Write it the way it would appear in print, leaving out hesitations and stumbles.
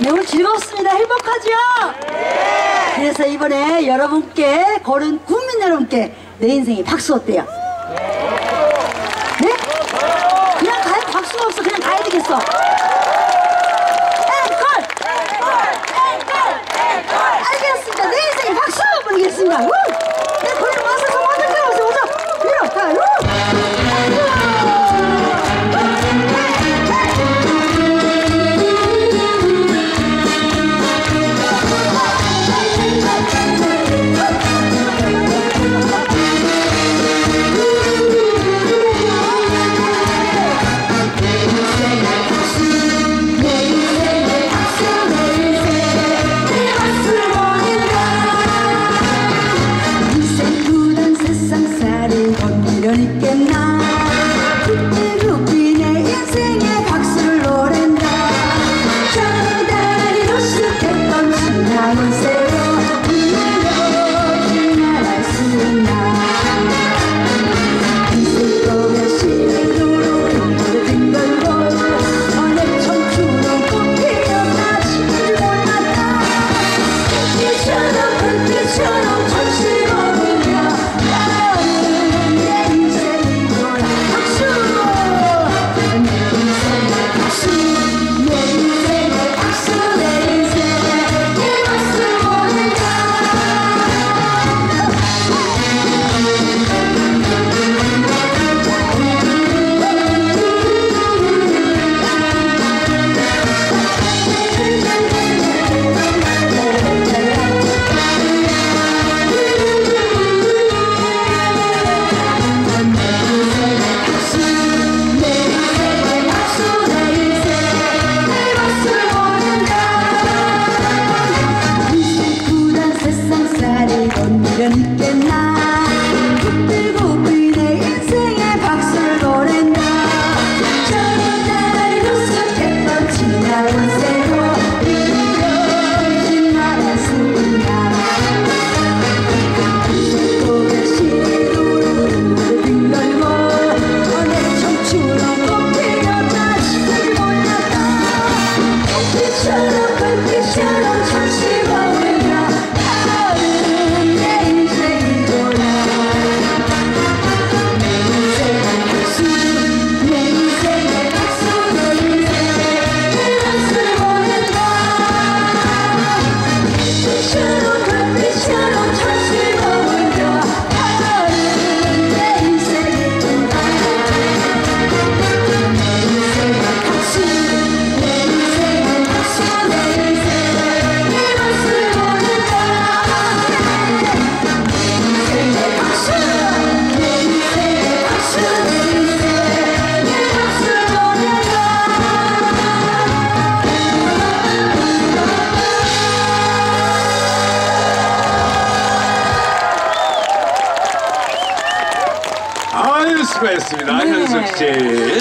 네, 오늘 즐겁습니다. 행복하죠? 네. 그래서 이번에 여러분께 고른 국민 여러분께 내 인생이 박수 어때요? 네? 그냥 가야 박수가 없어. 그냥 가야 되겠어. 알겠습니다. 내 인생이 박수 보내겠습니다. 네, 거기 와서 좀 어떻게 오세요? 오죠? 밀어. 자, 수고했습니다. 현숙 씨.